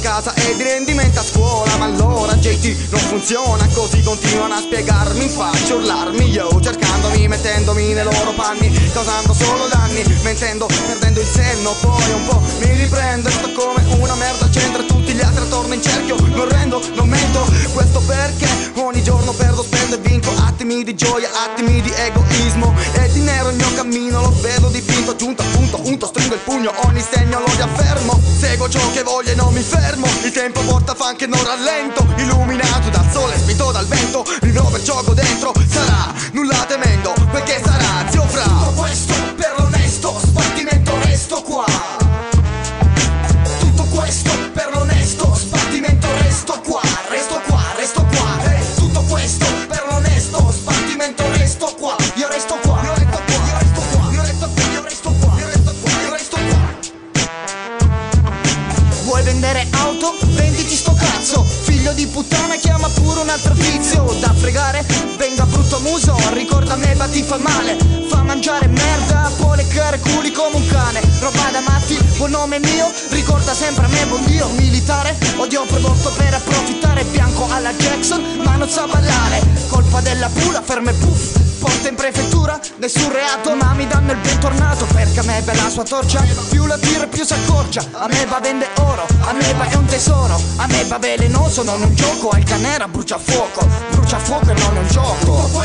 casa e di rendimento a scuola. Ma allora JT non funziona così, continuano a spiegarmi, faccio urlarmi io, cercandomi, mettendomi nei loro panni, causando solo danni, mentendo, perdendo il senno. Poi un po' mi riprendo e sto come una merda al centro e tutti gli altri attorno in cerchio. Non rendo, non mento, questo perché ogni giorno perdo, spendo e vinco. Attimi di gioia, attimi di egoismo e di nero il mio cammino lo vedo dipinto. Giunto al punto, unto, stringo il pugno, ogni segno lo riaffermo. Seguo ciò che voglio e non mi fermo, il tempo porta fan che non rallento. Illuminato dal sole, spinto dal vento, vivrò per gioco dentro. Sarà, nulla temendo, quel che sarà, zio Fra. Tutto questo per l'onesto sbattimento, resto qua. Tutto questo per l'onesto sbattimento, resto qua, resto qua, resto qua. Tutto questo per l'onesto sbattimento, resto qua. Io resto qua, io resto qua, io resto qua, io resto qua, io resto qua, io resto qua, io resto qua. Vuoi vendere auto? Venditi sto cazzo. Figlio di puttana, chiama pure un altro tizio da fregare, venga brutto muso, ricorda me ma ti fa male. Fa mangiare merda, può leccare culi come un cane. Roba da matti, buon nome mio, ricorda sempre a me buon Dio. Militare, odio prodotto per approfittare, bianco alla Jackson ma non sa ballare. Colpa della pula, ferma e puff, porta in prefettura, nessun reato ma mi danno il bentornato. Perché a me va la sua torcia, più la tira più si accorcia. A me va vende oro, a me va è un tesoro, a me va velenoso, non un gioco. Al canera brucia fuoco e non un gioco.